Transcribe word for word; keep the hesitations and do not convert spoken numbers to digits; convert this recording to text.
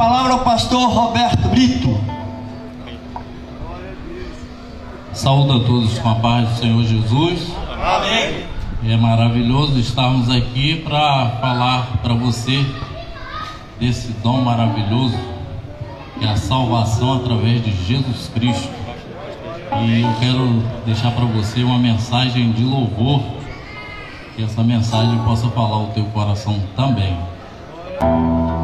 palavra ao pastor Roberto Brito. Saúdo a todos com a paz do Senhor Jesus. Amém. É maravilhoso estarmos aqui para falar para você desse dom maravilhoso que é a salvação através de Jesus Cristo. E eu quero deixar para você uma mensagem de louvor, que essa mensagem possa falar ao teu coração também.